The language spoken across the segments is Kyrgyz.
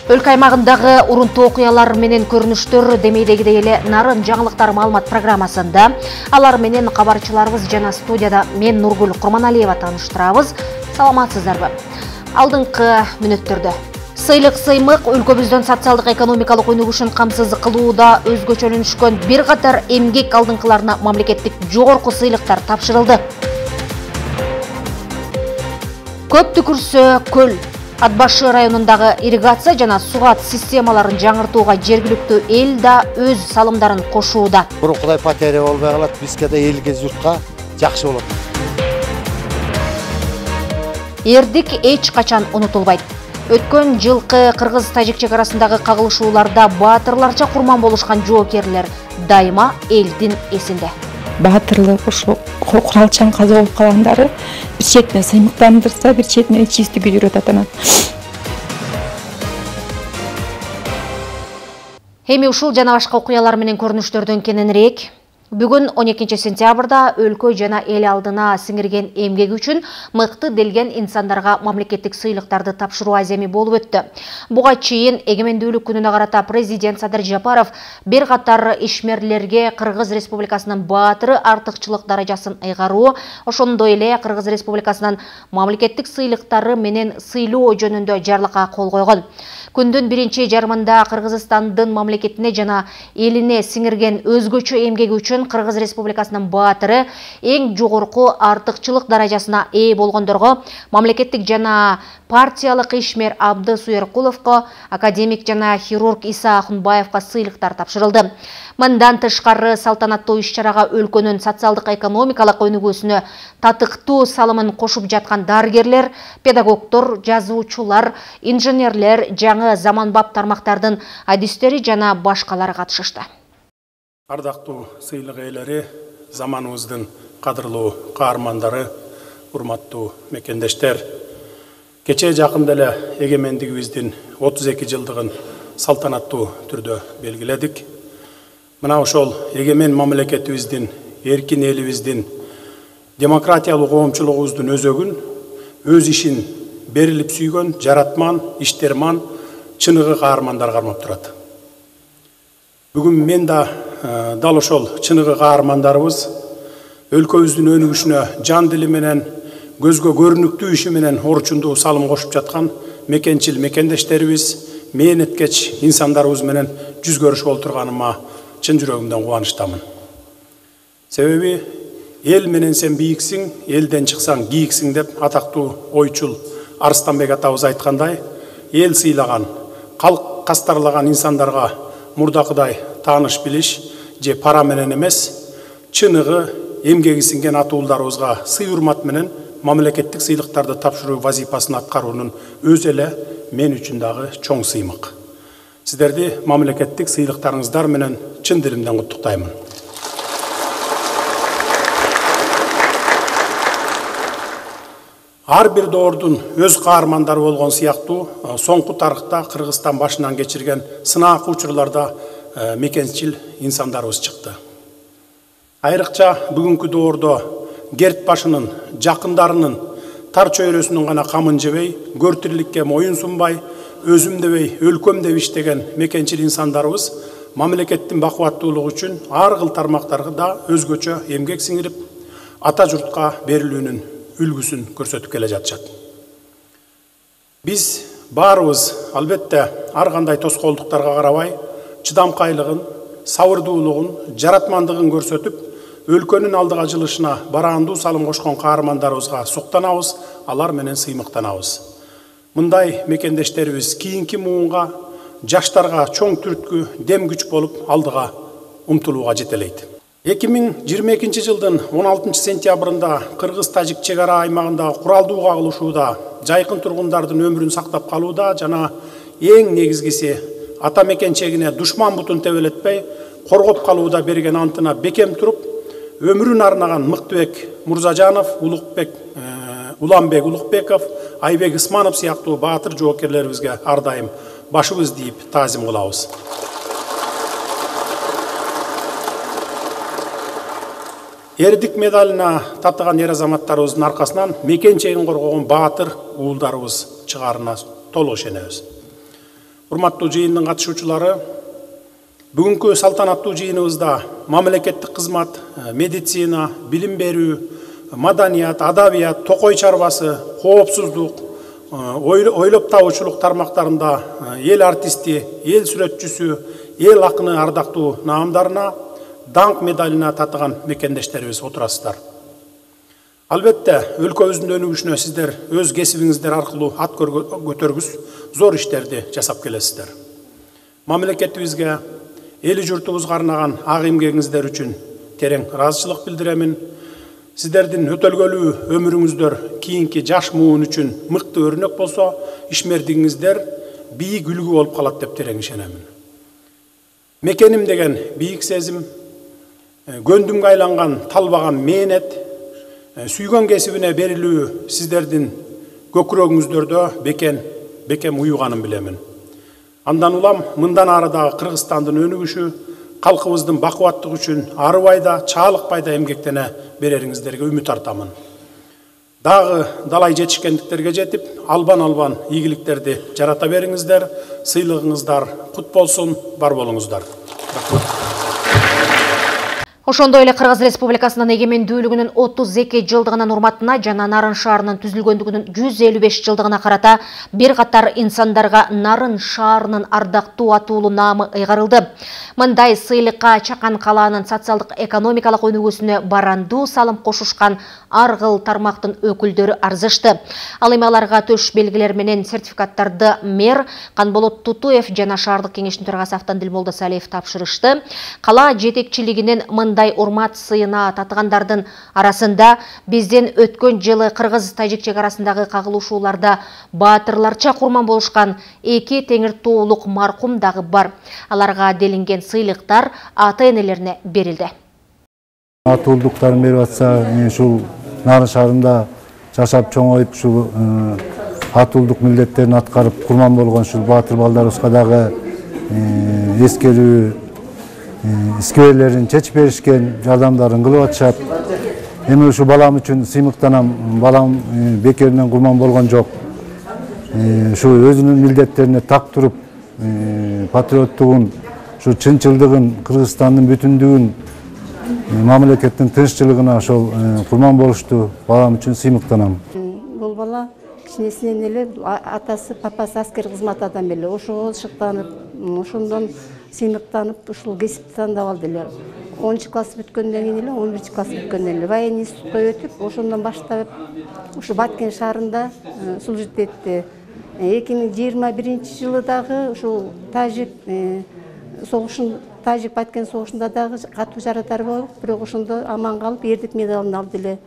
Өлкө аймагындагы урунтуу окуялар менен көрүнүштөр демейдегидей эле Нарын жаңылыктар маалымат программасында алар менен кабарчыларыбыз жана студияда мен Нургүл Курманалиева тааныштырабыз. Саламатсыздарбы? Алдыңкы мүнөттөрдө сыйлык сыймык өлкөбүздүн социалдык экономикалык өнүгүшүн камсыз кылууда өзгөчөлөнүшкөн бир катар эмгек алдыңкыларына мамлекеттик жогорку сыйлыктар тапшырылды. Көп түкүрсө көл Ат Башы районундагы ирригация жана сугат системаларын жаңыртууга жергиликтүү эл да өз салымдарын кошууда. Кудай потеря болбой калат, бизге да элге журтка жакшы болот. Эрдик эч качан унутулбайт. Өткөн жылкы кыргыз-тажик чек арасындагы кагылышууларда баатырларча курман болушкан жоокерлер дайыма элдин эсинде. Баатырлык ошо куралчан каза болуп калгандары бир четине сыймыктандырса, бир четине чисти күйдүрөт атанат. Эми ушул жана башка окуялар менен көрүнүштөрдөн кененирээк. Бүгүн 12 сентябрда өлкө жана эл алдына сиңирген эмгеги үчүн мыкты делген инсандарга мамлекеттик сыйлыктарды тапшыруу аземи болуп өттү. Буга чейин эгемендүүлүк күнүнө карата президент Садыр Жапаров бир катар ишмерлерге Кыргыз Республикасынын баатыры артыкчылык даражасын ыйгаруу, ошондой эле Кыргыз Республикасынын мамлекеттик сыйлыктары менен сыйлоо жөнүндө жарлыкка кол койгон. Күндүн биринчи жарымында Кыргызстандын мамлекетине жана элине сиңирген өзгөчө эмгеги үчүн Кыргыз Республикасынын баатыры эң жогорку артыкчылык даражасына ээ болгондорго мамлекеттик жана партиялык ишмер Абды Суеркуловго, академик жана хирург Иса Ахунбаевга сыйлыктар тапшырылды. Мындан тышкары салтанаттуу иш-чарага өлкөнүн социалдык экономикалык өнүгүүсүнө татыктуу салымын кошуп жаткан дарыгерлер, педагогдор, жазуучулар, инженерлер, жаңы заманбап тармактардын адистери жана башкалары катышышты. Ардактуу сыйлык ээлери, заманыбыздын кадырлуу каармандары, урматтуу мекендештер, кечээ жакында эле эгемендигибиздин 32 жылдыгын салтанаттуу түрдө белгиледик. Мына ошол эгемен мамлекетибиздин, эркин элибиздин, демократиялык коомчулугубуздун өзөгүн, өз ишин берилип сүйгөн жаратман, иштерман, чыныгы каармандар кармап турат. Бүгүн мен да дал ошол чыныгы каармандарыбыз өлкөбүздүн өнүгүшүнө жан дили менен, көзгө көрүнүктүү иши менен орчундуу салым кошуп жаткан мекенчил мекендештерибиз, мээнеткеч инсандарыбыз менен жүз көрүшүп отурганыма чын жүрөгүмдөн кубанычтамын. Себеби эл менен сен бийиксиң, элден чыксаң кийиксиң деп атактуу ойчул Арыстанбек атабыз айткандай, эл сыйлаган, калк кастарлаган инсандарга мурдакыдай тааныш билиш же пара менен эмес, чыныгы эмгеги сиңген атуулдарыбызга сый урмат менен мамлекеттик сыйлыктарды тапшыруу вазифасын аткаруунун өзү эле мен үчүн дагы чоң сыймык. Сиздерди мамлекеттик сыйлыктарыңыздар менен чын дилимден куттуктаймын. Ар бир доордун өз каармандары болгон сыяктуу, соңку тарыхта Кыргызстан башынан кечирген сынаак учурларда мекенчил инсандарыбыз чыкты. Айрыкча бүгүнкү доордо Керт башынын, жакындарынын, тар чөйрөсүнүн гана камын жебей, көр тирликке моюн сунбай, өзүм дебей, өлкөм деп иштеген мекенчил инсандарыбыз мамлекеттин бакубаттуулугу үчүн ар кыл тармактарда өзгөчө эмгек сиңирип, ата журтка берилүүнүн үлгүсүн көрсөтүп келе жатышат. Биз баарыбыз албетте ар кандай тоскоолдуктарга карабай, чыдамкайлыгын, сабырдуулугун, жаратмандыгын көрсөтүп, өлкөнүн алдыга жылышына бараандуу салым кошкон каармандарыбызга суктанабыз, алар менен сыймыктанабыз. Мындай мекендештерибиз кийинки муунга, жаштарга чоң түрткү, дем күч болуп алдыга умтулууга жетелейт. 2022 жылдын 16 сентябрында Кыргыз-Тажик чек ара аймагындагы куралдуу кагылышууда жайкын тургундардын өмүрүн сактап калууда жана эң негизгиси ата мекенчегине душман бутун тебелетпей коргоп калууда берген антына бекем туруп, өмүрүн арнаган Мыктыбек Мурзажанов, Уланбек Улукбеков, Айбек Исманов сыяктуу баатыр жоокерлерибизге ар дайым башыбыз дейип таазим кылабыз. Эрдик медалына татыган ер азаматтарыбыздын аркасынан мекенчегин коргогон баатыр уулдарыбыз чыгарына толук ишенебиз. Урматтуу жыйындын катышуучулары, бүгүнкү салтанаттуу жыйыныбызда мамлекеттик кызмат, медицина, билим берүү, маданият, адабият, токой чарбасы, коопсуздук, ойлоп табуучулук тармактарында эл артисти, эл сүрөтчүсү, эл акыны ардактуу наамдарына даңк медалына татыган мекендештерибиз отурасыздар. Албетте, өлкөбүздүн өнүгүшүнө сиздер өз кесибиңиздер аркылуу ат көтөргүс зор иштерди жасап келесиздер. Мамлекетибизге, эли журтубузга арнаган ак эмгегиңиздер үчүн терең ыраазычылык билдиремин. Сиздердин өтөлгөлүү өмүрүңүздөр кийинки жаш муун үчүн мыкты өрнөк болсо, ишмердигиңиздер бийик үлгү болуп калат деп терең ишенемин. Мекеним деген бийик сезим, көндүмгө айланган талбаган мээнет, сүйгөн кесибине берилүү сиздердин көкүрөгүңүздөрдө бекем уюганын билемин. Андан улам мындан ары дагы Кыргызстандын өнүгүшү, калкыбыздын бакубаттыгы үчүн арыбайда, чаалыкпайда эмгектене берериңиздерге үмүт артамын. Дагы далай жетишкендиктерге жетип, албан ийгиликтерди жарата бериңиздер, сыйлыгыңыздар кут болсун, бар болуңуздар. Ошондой эле Кыргыз Республикасынын эгемендүүлүгүнүн 32 жылдыгынын урматына жана Нарын шаарынын түзүлгөндүгүнүн 155 жылдыгына карата бир катар инсандарга Нарын шаарынын ардактуу атуулу наамы ыйгарылды. Мындай сыйлыкка Чакан калаанын социалдык экономикалык өнүгүүсүнө барандуу салым кошушкан ар кыл тармактын өкүлдөрү арзышты. Ал эми аларга төш белгилер менен сертификаттарды мэр Канболот Тутуев жана шаардык кеңештин төрагасы Автандил Молдосалиев тапшырышты. Кала жетекчилигинин мындай урмат сыйына татыгандардын арасында бизден өткөн жылы кыргыз-тажик чек арасындагы кагылышууларда баатырларча курман болушкан 2 теңир тоолук маркум дагы бар. Аларга делинген сыйлыктар ата-энелерине берилди. Атуулдуктарын берип атса, ушул Нарын шаарында жашап чоңоюп, ушул атуулдук милдеттерин аткарып курман болгон ушул баатыр балдарыбызга дагы эскерүү искебелерин чечип беришкен, жардамдарын кылып атышат. Эми ушу балам үчүн сыймыктанам. Балам бекеринен курман болгон жок. Ушу өзүнүн милдеттерине так туруп, патриоттугун, ушу чынчылдыгын, Кыргызстандын бүтүндүгүн, мамлекеттин тынччылыгына ошол курман болушту. Балам үчүн сыймыктанам. Бул бала кичинесинен эле атасы, папасы аскер кызмат адам эле. Ошого шыктанып, ошондон сыймыктанып, ушул кесипти тандап алды эле. 10 класс бүткөндөн кийин эле, 11 класс бүткөндөн эле военный институтта өтүп, ошондон баштап ушу Баткен шаарында служить этти. 2021 жылы дагы ушул тажик Тажик Баткен согушунда дагы катуу жарадар болуп, бирок ошондо аман калып, эрдик медалын алды эле.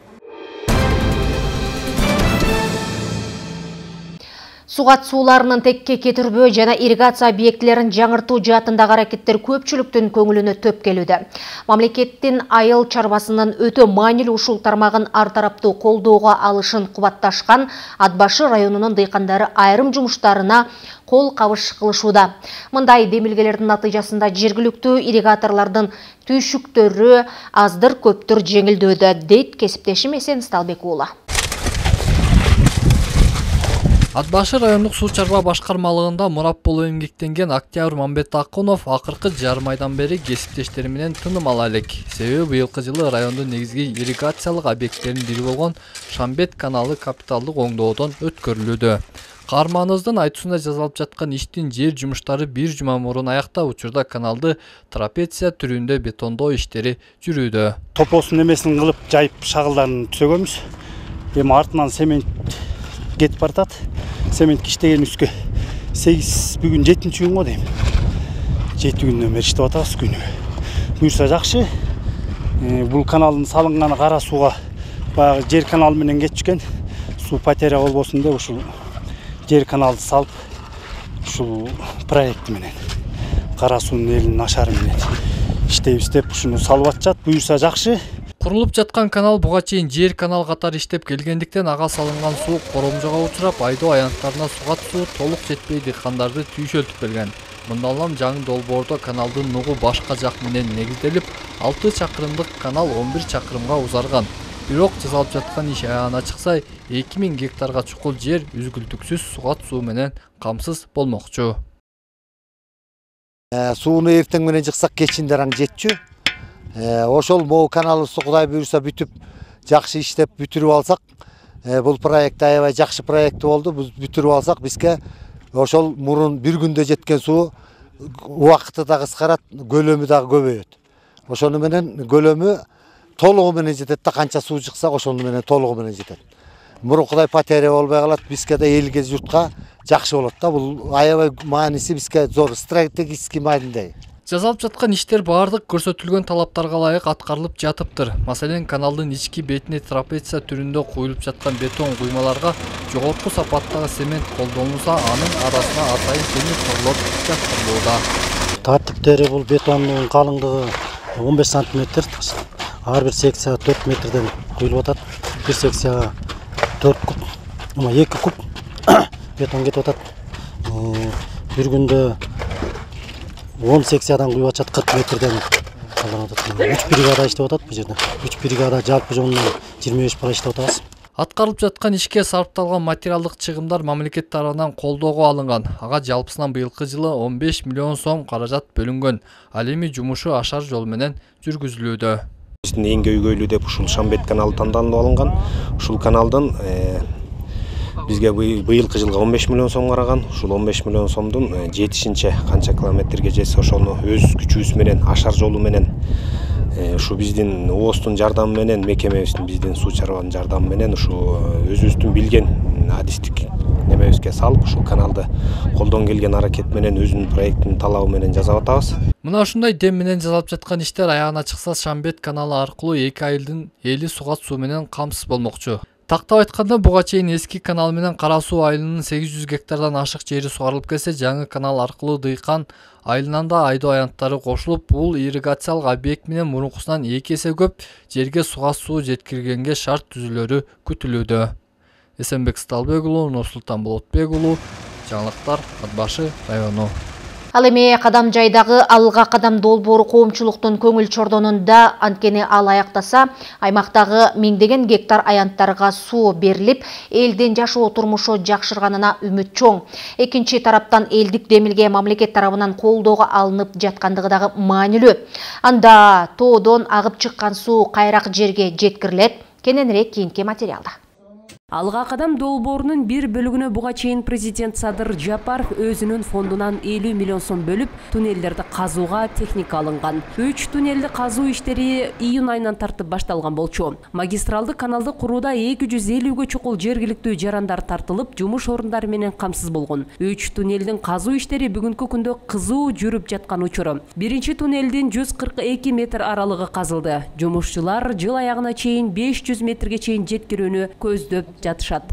Сугат сууларынын текке кетирбөө жана ирригация объектилерин жаңыртуу жаатындагы аракеттер көпчүлүктүн көңүлүнө төп келүүдө. Мамлекеттин айыл чарбасынын өтө маанилүү ушул тармагын ар тараптуу колдоого алышын кубатташкан Ат башы районунун дыйкандары айрым жумуштарына кол кабыш кылышууда. Мындай демилгелердин натыйжасында жергиликтүү ирригаторлордун түйшүктөрү аздыр көптүр жеңилдөөдө, дейт кесиптешим Эсен Сталбек уулу. Ат башы райондук суу чарба башкармалыгында мурап болуп эмгектенген Октябрь Мамбет Акунов акыркы жарым айдан бери кесиптештери менен тыным ала элек. Себеби быйылкы жылы райондун негизги ирригациялык объекттеринин бири болгон Шамбет каналы капиталдык оңдоодон өткөрүлүүдө. Каарманыбыздын айтуусунда жасалып жаткан иштин жер жумуштары бир жума мурун аяктап, учурда каналды трапеция түрүндө бетондоо иштери жүрүүдө. Топосун эмесин кылып жайып шагылдарын түзөгөнбүз. Эми артынан семент кетип бартат. Семент иштеген үскө 8 бүгүн 7-чи күн го дейм. 7 күндөн бери иштеп атабыз күнүгө. Буюрса жакшы. Бул каналдын салынганы кара сууга баягы жер каналы менен кетишкен. Суу потеря болбосун деп ушул жер каналды салып, ушул проекти менен кара суунун элинин ашары менен иштейбиз деп ушуну салып атышат. Буюрса жакшы. Курулуп жаткан канал буга чейин жер канал катары иштеп келгендиктен ага салынган суу коромжого учурап, айдоо аянттарына сугат суу толук жетпей дыйкандарды түйшөлтүп келген. Мындан улам жаңы долбоордо каналдын нугу башка жак менен негизделип, 6 чакырымдык канал 11 чакырымга узарган. Бирок жасалып жаткан иш аягына чыкса, 2000 гектарга чукул жер үзгүлтүксүз сугат суу менен камсыз болмокчу. Сууну эртең менен жыксак кечинде аң жетчү. Ошол могу каналыбызды Кудай буйруса бүтүп, жакшы иштеп бүтүрүп алсак, бул проект аябай жакшы проект болду. Биз бүтүрүп алсак, бизге ошол мурун бир күндө жеткен суу убакыты да кыскарат, көлөмү да көбөйөт. Ошону менен көлөмү толугу менен жетет да, канча суу чыкса ошону менен толугу менен жетет. Мурункудай потеря болбой калат, бизге да элге журтка жакшы болот да. Бул аябай мааниси бизге зор, стратегический маанидеги. Жасалып жаткан иштер баардык көрсөтүлгөн талаптарга ылайык аткарылып жатыптыр. Маселен, каналдын ички бетине трапеция түрүндө коюлуп жаткан бетон куймаларга жогорку сапаттагы цемент колдонулса, анын арасына атайын темир торлор жаткырылууда. Тартиптери бул бетондун калыңдыгы 15 сантиметр. Ар бир секцияга 4 метрден куюлуп атат. Бир секцияга 4 куб, 2 куб бетон кетип атат. Бир күндө 10 секциядан куюп атат, 40 метрден калдырып атат. 3 бригада иштеп атат бул жерде. 3 бригада жалпы жонунан 25 иштеп атабыз. Аткарылып жаткан ишке сарпталган материалдык чыгымдар мамлекет тарабынан колдоого алынган. Ага жалпысынан быйылкы жылы 15 миллион сом каражат бөлүнгөн. Ал эми жумушу ашар жол менен жүргүзүлүүдө. Биздин эң көйгөйлүү деп ушул Шамбет каналы тандалып алынган. Ушул каналдын бизге быйылкы жылга 15 миллион сом караган. Ушул 15 миллион сомдун жетишинче канча километрге жетсе ошону өз күчүбүз менен, ашар жолу менен, ушу биздин ООСтун жардамы менен, мекемебиздин, биздин суу чарбанын жардамы менен, ушу өзүбүздүн билген адистик немебизге салып, ушул каналды колдон келген аракет менен, өзүнүн проекттин талабы менен жасап атабыз. Мына ушундай дем менен жасалып жаткан иштер аягына чыкса, Шамбет каналы аркылуу 2 айылдын эли суга суу менен камсыз болмокчу. Тактап айтканда, буга чейин эски канал менен Кара суу айылынын 800 гектардан ашык жери сугарылып келсе, жаңы канал аркылуу Дыйкан айылынан да айдоо аянттары кошулуп, бул ирригациялык объект менен мурункусунан 2 эсе көп жерге суга суу жеткиргенге шарт түзүлөрү күтүлүүдө. Эсенбек Сталбек уулу, Нурсултан Болотбек уулу, жаңылыктар, Ат башы району. Ал эми Кадам жайдагы Алга Кадам долбоору коомчулуктун көңүл чордонунда, анткени ал аяктаса, аймактагы миңдеген гектар аянттарга суу берилип, элдин жашоо турмушу жакшырганына үмүт чоң. Экинчи тараптан элдик демилге мамлекет тарабынан колдоого алынып жаткандыгы дагы маанилүү. Анда тоодон агып чыккан суу кайрак жерге жеткирилет. Кененирээк кийинки материалда. Алга Кадам долбоорунун бир бөлүгүнө буга чейин президент Садыр Жапаров өзүнүн фондунан 50 миллион сом бөлүп, туннелдерди казууга техника алынган. 3 туннелди казуу иштери июнь айынан тартып башталган болчу. Магистралдык каналды курууда 250гө чукул жергиликтүү жарандар тартылып, жумуш орундары менен камсыз болгон. 3 туннелдин казуу иштери бүгүнкү күндө кызуу жүрүп жаткан учуру. Биринчи туннелдин 142 метр аралыгы казылды. Жумушчулар жыл аягына чейин 500 метрге чейин жеткирүүнү көздөп жатышат.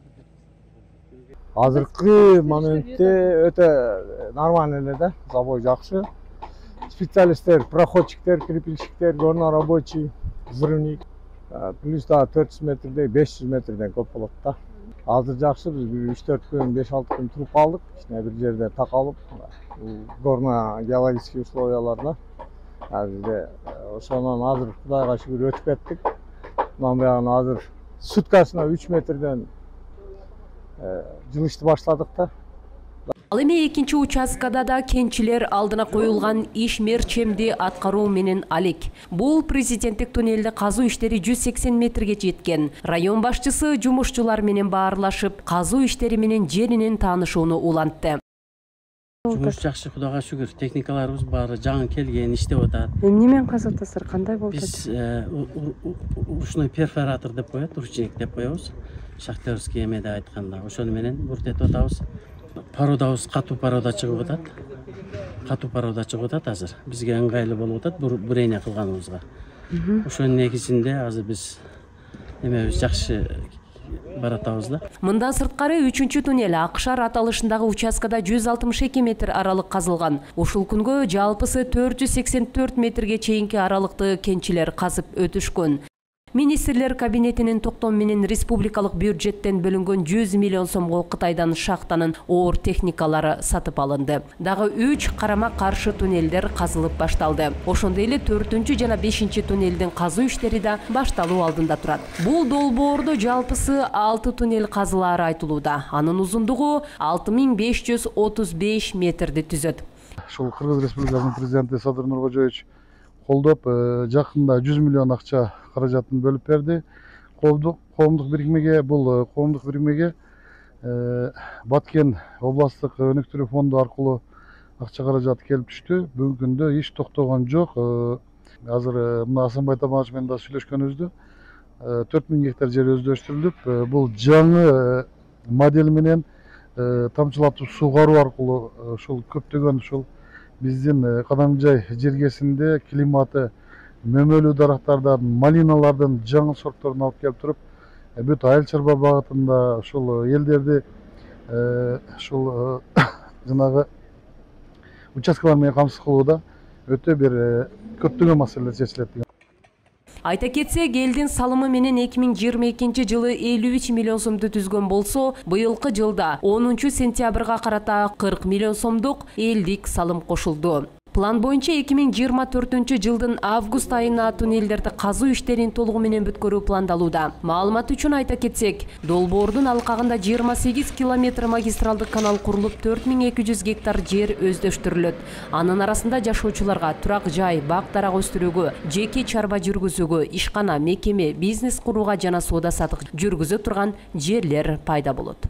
Азыркы моментте өтө нормально эле да, забой жакшы. Специалисттер, проходчиктер, крепильщиктер, горно-рабочий, взрывник, плюс да 400 метрдей, 500 метрден көп болот да. Азыр жакшы, биз 3-4 күн, 5-6 күн туруп калдык, бир жерде такалып, горно-геологический условияларда. Бизде ошонун азыр Кудайга шүгүр өтүп кеттик. Мына буягына азыр суткасына 3 метрден жылышты баштадык да. Ал эми экинчи участкада да кенчилер алдына коюлган иш мерчемди аткаруу менен алек. Бул президенттик туннелди казуу иштери 180 метрге жеткен. Район башчысы жумушчулар менен баарлашып, казуу иштери менен жеринин таанышууну улантты. Жумуш жакшы, Кудайга шүгүр. Техникаларыбыз баары жаңы келген, иштеп атат. Эмне менен казып атасыздар? Кандай болуп атат? Биз ушуной перфоратор деп коет, ручник деп коебуз. Шахтерский эмеде айтканда, ошону менен буртетип атабыз. Пародабыз катуу парода чыгып атат. Катуу парода чыгып атат азыр. Бизге ыңгайлуу болуп атат бурение кылганыбызга. Ошонун негизинде азыр биз эмебиз жакшы баратабыз да. Мындан сырткары 3-чү туннел Акшар аталышындагы участкада 162 метр аралык казылган. Ушул күнгө жалпысы 484 метрге чейинки аралыкты кенчилер казып өтүшкөн. Министрлер кабинетинин токтому менен республикалык бюджеттен бөлүнгөн 100 миллион сомго Кытайдан шахтанын оор техникалары сатып алынды. Дагы 3 карама-каршы туннелдер казылып башталды. Ошондой эле 4-чү жана 5-чи туннелдин казуу иштери да башталуу алдында турат. Бул долбоордо жалпысы 6 туннел казылаары айтылууда. Анын узундугу 6535 метрди түзөт. ушул Кыргыз Республикасынын президенти Садыр Нуркожоевич колдоп, жакында 100 миллион акча каражатын бөлүп берди. Коомдук бирикмеге, бул коомдук бирикмеге Баткен областтык өнүктүрүү фонду аркылуу акча каражаты келип түштү. Бүгүнкү күндө иш токтогон жок. Азыр мына Асанбай Тамарович менен да сүйлөшкөнүбүздө 4000 гектар жер өздөштүрүлүп, бул жаңы модель менен тамчылатып сугаруу аркылуу ушул көптөгөн ушул биздин Кадамжай жергесинде климаты мөмөлүү дарактардан, малиналардын жаңы сортторун алып келип туруп, бүт айыл чарба багытында ушул элдерди ушул жанагы участкалар менен камсыз кылууда өтө бир көптөгөн маселелер чечилет деген. Айта кетсек, элдин салымы менен 2022 жылы 53 миллион сомду түзгөн болсо, быйылкы жылда 10 сентябрга карата 40 миллион сомдук элдик салым кошулду. План боюнча 2024 жылдын август айына туннелдерди казуу иштерин толугу менен бүткөрүү пландалууда. Маалымат үчүн айта кетсек, Долбоордун алкагында 28 километр магистралдык канал курулуп, 4200 гектар жер өздөштүрүлөт. Анын арасында жашоочуларга турак жай, бак-дарак өстүрүүгө, жеке чарба жүргүзүүгө, ишкана, мекеме, бизнес курууга жана соода-саттык жүргүзө турган жерлер пайда болот.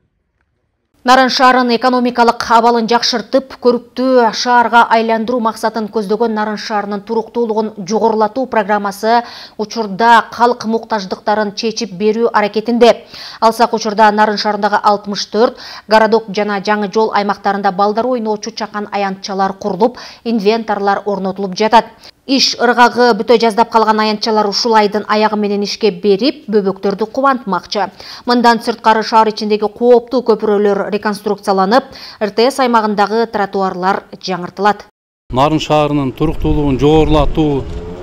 Нарын шаарын экономикалык абалын жакшыртып, көрүктүү шаарга айландыруу максатын көздөгөн Нарын шаарынын туруктуулугун жогорулатуу программасы учурда калк муктаждыктарын чечип берүү аракетинде. Алсак учурда Нарын шаарындагы 64 городок жана жаңы жол аймактарында балдар ойноочу чакан аянтчалар курулуп, инвентарлар орнотулуп жатат. Иш ыргагы бүтө жаздап калган аянтчалар ушул айдын аягы менен ишке берип, бөбөктөрдү кубантмакчы. Мындан сырткары шаар ичиндеги кооптуу көпүрөлөр реконструкцияланып, РТС аймагындагы тротуарлар жаңыртылат. Нарын шаарынын туруктуулугун жогорулатуу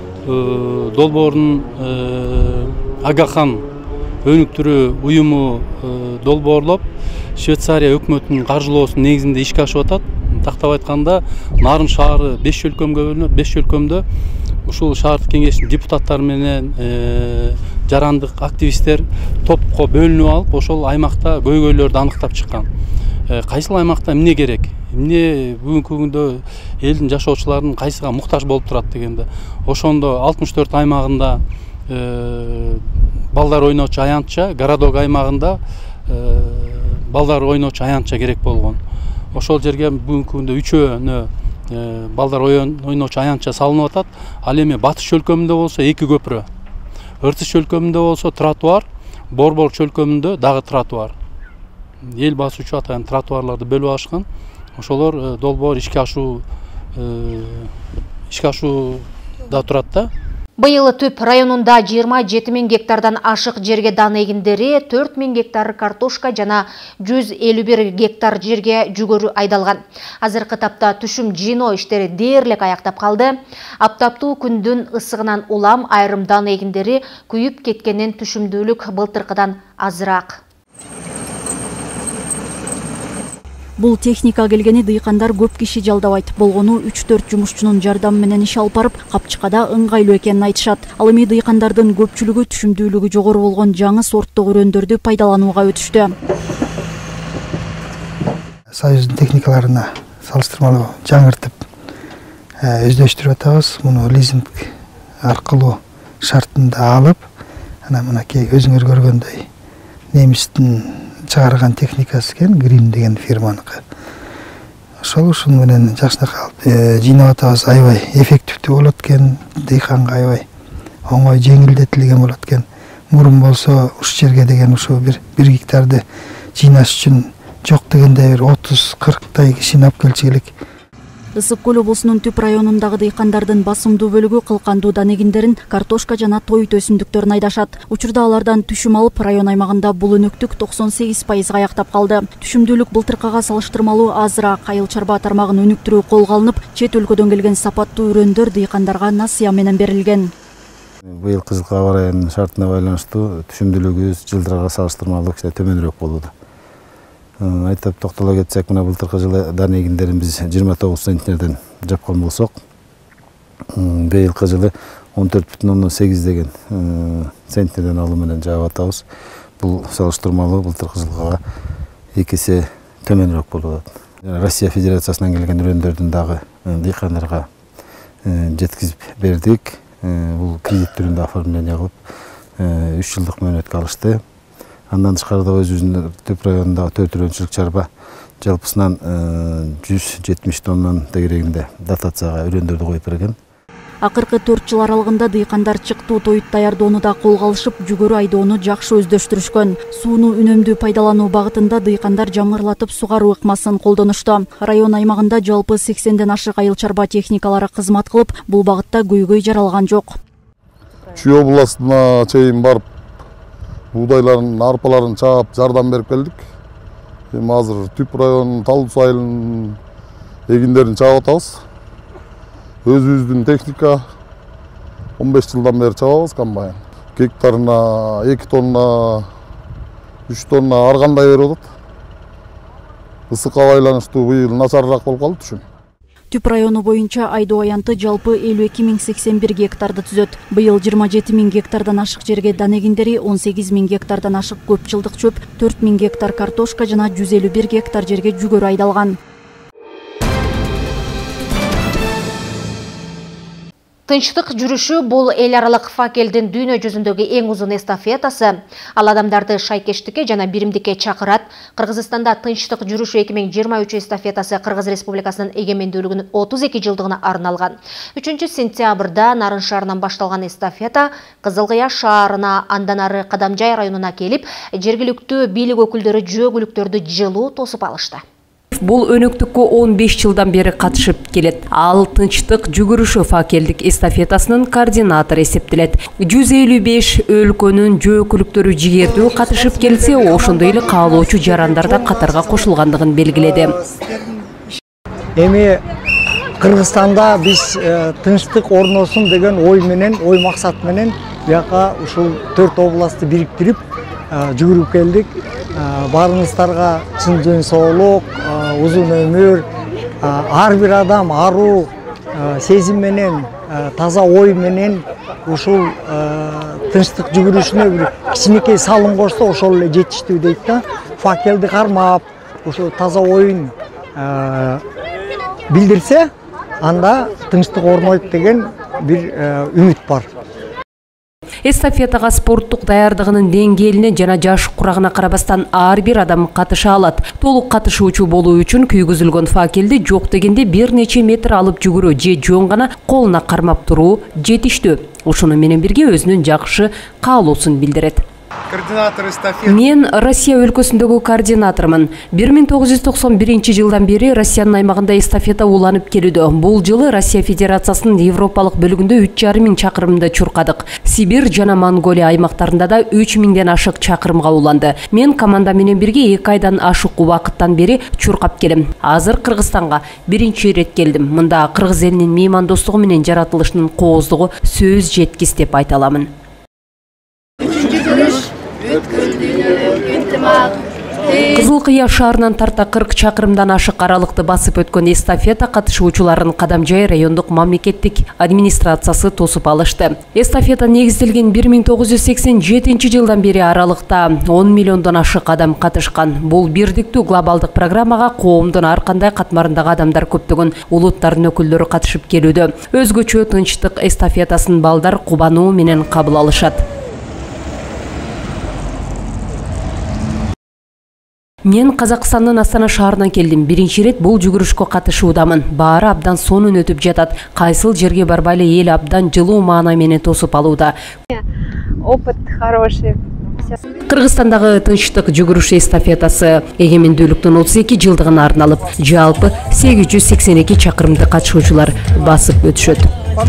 долбоорунун Агахан өнүктүрүү уюму долбоорлоп, Швейцария өкмөтүнүн каржылоосунун негизинде ишке ашып атат. Тактап айтканда, Нарын шаары 5 өлкөмгө бөлүнөт. 5 өлкөмдө ушул шаардык кеңештин депутаттары менен жарандык активисттер топко бөлүнүп алып, ошол аймакта көйгөйлөрдү аныктап чыккан. Кайсыл аймакта эмне керек? Эмне бүгүнкү күндө элдин жашоочуларынын кайсыга муктаж болуп турат дегенде, ошондо 64 аймагында балдар ойноочу аянтча, городок аймагында балдар ойноочу аянтча керек болгон. Ошол жерге бүгүнкү күндө үчөөнө балдар ойноочу аянтча салынып атат. Ал эми Батыш өлкөмүндө болсо 2 көпүрө, Ыртыш өлкөмүндө болсо тротуар, Борбор чөлкөмүндө дагы тротуар. Эл басуучу атайын тротуарларды бөлүп алышкан. Ошолор долбоор ишке ашууда турат да. Быйыл Түп районунда 27 000 гектардан ашык жерге дан эгиндери, 4 000 гектар картошка жана 151 гектар жерге жүгөрү айдалган. Азыркы тапта түшүм жыйноо иштери дээрлик аяктап калды. Аптаптуу күндүн ысыгынан улам айрым дан эгиндери күйүп кеткенин түшүмдүүлүк былтыркыдан азыраак. Бул техника келгени дыйкандар көп киши жалдабайт. Болгону 3-4 жумушчунун жардамы менен иш алып барып, капчыкада ыңгайлуу экенин айтышат. Ал эми дыйкандардын көпчүлүгү түшүмдүүлүгү жогору болгон жаңы сорттуу өрөөндөрдү пайдаланууга өтүштү. Союздун техникаларына салыштырмалуу жаңыртып өздөштүрүп атабыз. Муну лизинг аркылуу шартында алып, мынакей өзүңөр көргөндөй немистин чыгарган техникасы экен, Грин деген фирманыкы. Ушул менен жакшынакай жыйнап атабыз. Аябай эффективдүү болот экен, дыйканга аябай оңой жеңилдетилген болот экен. Мурун болсо уш жерге деген ушу 1 гектарды жыйнаш үчүн жок дегенде 30-40 кишини алып келчү элек. Ысык көл облусунун Түп районундагы дыйкандардын басымдуу бөлүгү кылкандуу дан эгиндерин, картошка жана тоют өсүмдүктөрүн айдашат. Учурда алардан түшүм алып, район аймагында бул өнүктүк 98%га аяктап калды. Түшүмдүүлүк былтыркыга салыштырмалуу азыраак. Айыл чарба тармагын өнүктүрүү колго алынып, чет өлкөдөн келген сапаттуу өрөндөр дыйкандарга насыя менен берилген. Быйылкы жылкы аба ырайынын шартына байланыштуу түшүмдүүлүгүбүз жылдарга салыштырмалуу төмөнүрөөк болууда. Айтып токтоло кетсек, мына былтыркы жылы дан эгиндерин биз 29 центнерден жапкан болсок, быйылкы жылы 14,8 деген центнерден алуу менен жаап атабыз. Бул салыштырмалуу былтыркы жылга 2 эсе төмөнүрөөк болуп атат. Россия Федерациясынан келген өрөндөрдүн дагы дыйкандарга жеткизип бердик. Бул кредит түрүндө оформление кылып 3 жылдык мөөнөткө алышты. Андан тышкары да өзүбүздүн Түп районундагы 4 өрөөнчүлүк чарба жалпысынан 170 тоннанын тегерегинде дотацияга өрөөндөрдү коюп берген. Акыркы 4 жыл аралыгында дыйкандар чыктуу тоют даярдоону да колго алышып, жүгөрү айдоону жакшы өздөштүрүшкөн. Сууну үнөмдүү пайдалануу багытында дыйкандар жамырлатып сугаруу ыкмасын колдонушту. Район аймагында жалпы 80ден ашык айыл чарба техникалары кызмат кылып, бул багытта көйгөй жаралган жок. Чүй областына чейин барып, буудайларын, арпаларын чаап жардам берип келдик. Эми азыр Түп районунун Талдуу айылынын эгиндерин чаап атабыз. Өзүбүздүн техника 15 жылдан бери чабабыз комбайн. Гектарына 2 тонна, 3 тонна ар кандай берип атат. Ысыкка байланыштуу быйыл начарыраак болуп калды түшүм. Түп району боюнча айдоо аянты жалпы 52.081 гектарды түзөт. Быйыл 27.000 гектардан ашык жерге дан эгиндери, 18.000 гектардан ашык көп жылдык чөп, 4.000 гектар картошка жана 151 гектар жерге жүгөрү айдалган. Тынчтык жүрүшү бул эл аралык факелдин дүйнө жүзүндөгү эң узун эстафетасы. Ал адамдарды шайкештикке жана биримдикке чакырат. Кыргызстанда тынчтык жүрүшү 2023 эстафетасы Кыргыз Республикасынын эгемендүүлүгүнүн 32 жылдыгына арналган. 3 сентябрда Нарын шаарынан башталган эстафета Кызылкыя шаарына, андан ары Кадамжай районуна келип, жергиликтүү бийлик өкүлдөрү жөө-көлүктөрдү жылуу тосуп алышты. Бул өнөктүккө 15 жылдан бери катышып келет. Ал тынчтык жүгүрүшү факелдик эстафетасынын координатору эсептелет. 155 өлкөнүн жөө-көлүктөрү жигердүү катышып келсе, ошондой эле каалоочу жарандар да катарга кошулгандыгын белгиледи. Эми Кыргызстанда биз тынчтык орносун деген ой менен, ой максат менен бияка ушул 4 областты бириктирип жүгүрүп келдик. Баарыңыздарга чын ден соолук, узун өмүр, ар бир адам аруу сезим менен, таза ой менен ушул тынчтык жүгүрүшүнө бир кичинекей салым кошсо ошол эле жетиштүү дейт да. Факелди кармап, ушул таза оюн билдирсе, анда тынчтык орнойт деген бир үмүт бар. Эстафетага спорттук даярдыгынын деңгээлине жана жаш курагына карабастан ар бир адам катыша алат. Толук катышуучу болуу үчүн күйгүзүлгөн факелди жок дегенде бир нече метр алып жүгүрүү же жөн гана колуна кармап туруу жетиштүү. Ошону менен бирге өзүнүн жакшы каалоосун билдирет. Мен Россия өлкөсүндөгү координатормун. 1991 жылдан бери Россиянын аймагында эстафета уланып келүүдө. Бул жылы Россия Федерациясынын Европалык бөлүгүндө 3,5 чакырымды чуркадык. Сибирь жана Монголия аймактарында да 3000ден ашык чакырымга уланды. Мен команда менен бирге 2 айдан ашык убакыттан бери чуркап келем. Азыр Кыргызстанга биринчи ирет келдим. Мында кыргыз элинин меймандостугу менен жаратылышынын кооздугу сөз жеткис деп айта аламын. Кызылкыя шаарынан тарта 40 чакырымдан ашык аралыкты басып өткөн эстафета катышуучуларын Кадамжай райондук мамлекеттик администрациясы тосуп алышты. Эстафета негизделген 1987 жылдан бери аралыкта 10 миллиондон ашык адам катышкан. Бул бирдиктүү глобалдык программага коомдун ар кандай катмарындагы адамдар көптөгөн улуттардын өкүлдөрү катышып келүүдө. Өзгөчө тынчтык эстафетасын балдар кубануу менен кабыл алышат. Мен Казакстандын Астана шаарынан келдим. Биринчи ирет бул жүгүрүшкө катышуудамын. Баары абдан сонун өтүп жатат. Кайсыл жерге барбайлы эл абдан жылуу маана менен тосуп алууда. Опыт хороший. Кыргызстандагы тынчтык жүгүрүш эстафетасы эгемендүүлүктүн 32 жылдыгына арналып, жалпы 882 чакырымды катышуучулар басып өтүшөт.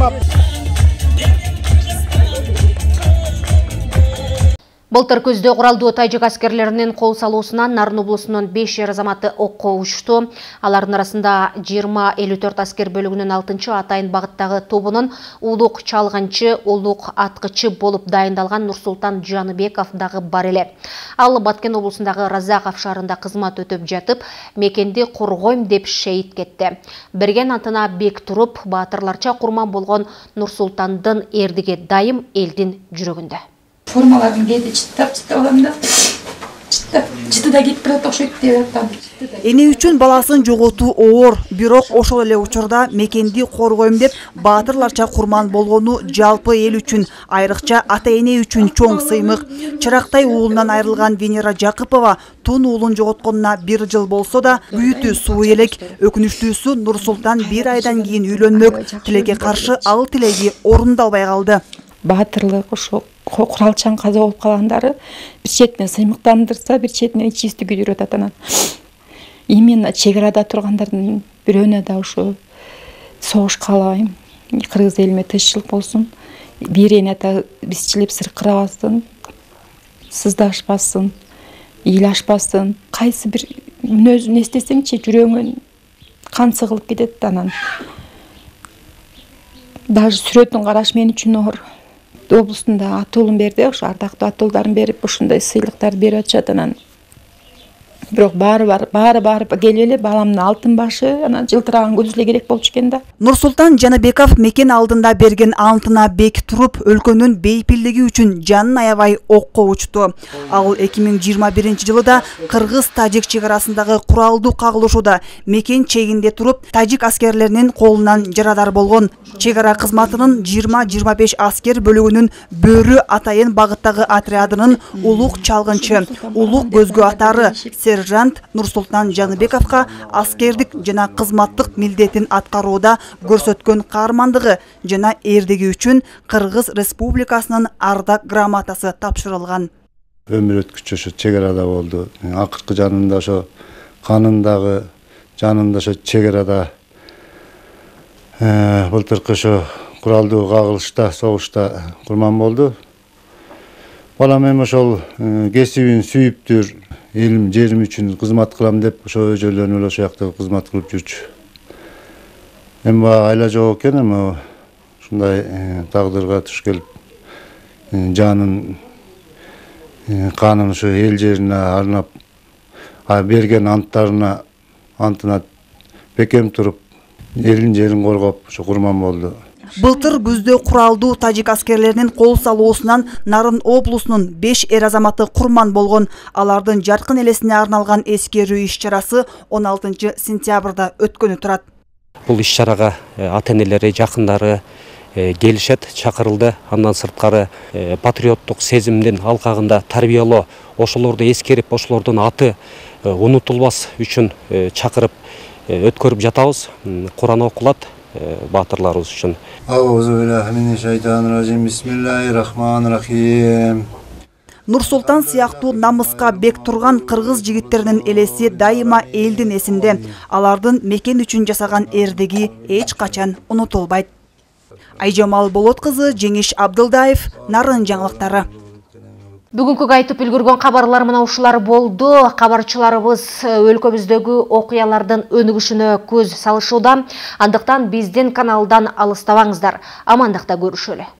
Былтыр көздө куралдуу тажик аскерлеринин кол салуусунан Нарын облусунун 5 жер азаматы окко учту. Алардын арасында 20-54 аскер бөлүгүнүн 6-атайын багыттагы тобунун улук чалганчы, улук аткычы болуп дайындалган Нурсултан Жаныбеков дагы бар эле. Ал Баткен облусундагы Разаков шаарында кызмат өтүп жатып, мекенди коргойм деп шейит кетти. Берген антына бек туруп, баатырларча курман болгон Нурсултандын эрдиги дайым элдин жүрөгүндө. Формаларын кээде чыттап алам да. Жытыда кетип барат окшойт деп атам. Эне үчүн баласын жоготуу оор, бирок ошол эле учурда мекенди коргойм деп баатырларча курман болгону жалпы эл үчүн, айрыкча ата-эне үчүн чоң сыймык. Чырактай уулунан айрылган Венера Жакыпова тун уулун жоготконуна 1 жыл болсо да бүйүтү суу элек. Өкүнүчтүүсү Нурсултан 1 айдан кийин үйлөнмөк. Тилекке каршы ал тилеги орундалбай калды. Баатырлык ошо куралчан каза болуп калгандары бир четинен сыймыктандырса, бир четинен чисти күйдүрөт атанан. Именно чек арада тургандардын бирөөнө да ошо согуш каалабайм. Кыргыз элиме тынччылык болсун. Бирин ата бизчилеп сыркырабасын, сыздашпасын, ыйлашпасын. Кайсы бир мүнөзүн эстесеңчи жүрөгүңөн кан сыгылып кетет анан. Даже сүрөтүн караш мен үчүн оор. Облустунда атуулун берди, ошо ардактуу атуулдарын берип, ушундай сыйлыктарды берип атышат анан. Бирок баары келип эле баламдын алтын башы, анан жылтыраган көзү эле керек болчу экен да. Нурсултан Жаныбеков мекен алдында берген антына бек туруп, өлкөнүн бейпилдиги үчүн жанын аябай окко учту. Ал 2021 жылы да Кыргыз-Тажик чек арасындагы куралдуу кагылышууда мекен чегинде туруп, тажик аскерлеринин колунан жарадар болгон. Чек ара кызматынын 20-25 аскер бөлүгүнүн Бөрү Атайын багыттагы отрядынын улук чалгынчы, улук көзгө атары сержант Нурсултан Жаныбековго аскердик жана кызматтык милдетин аткарууда көрсөткөн каармандыгы жана эрдиги үчүн Кыргыз Республикасынын ардак грамотасы тапшырылган. Өмүр өткүчү ошо чек арада болду. Акыркы жанында ошо канындагы жанында ошо чек арада былтыркы ошо куралдуу кагылышта, согушта курман болду. Балам эми ошол кесибин сүйүптүр, элим жерим үчүн кызмат кылам деп ошо өжөлөнүп эле ошо жакта кызмат кылып жүрчү. Эми айла жок экен, эми ушундай тагдырга туш келип жанын канын ошо эл жерине арнап берген антына бекем туруп, элин жерин коргоп ошо курман болду. Былтыр күздө куралдуу тажик аскерлеринин кол салуусунан Нарын облусунун 5 эр азаматы курман болгон. Алардын жаркын элесине арналган эскерүү иш-чарасы 16 сентябрда өткөнү турат. Бул иш-чарага ата-энелери, жакындары келишет, чакырылды. Андан сырткары патриоттук сезимдин алкагында тарбиялоо, ошолорду эскерип, ошолордун аты унутулбас үчүн чакырып өткөрүп жатабыз. Куран окулат баатырларыбыз үчүн. Бисмиллахиррахманиррахим. Нурсултан сыяктуу намыска бек турган кыргыз жигиттеринин элеси дайыма элдин эсинде. Алардын мекен үчүн жасаган эрдиги эч качан унутулбайт. Айжамал Болот кызы, Жеңиш Абдылдаев, Нарын жаңылыктары. Бүгүнкү айтып үлгүргөн кабарлар мына ушулар болду. Кабарчыларыбыз өлкөбүздөгү окуялардын өнүгүшүнө көз салышууда. Андыктан биздин каналдан алыстабаңыздар. Амандыкта көрүшөлү.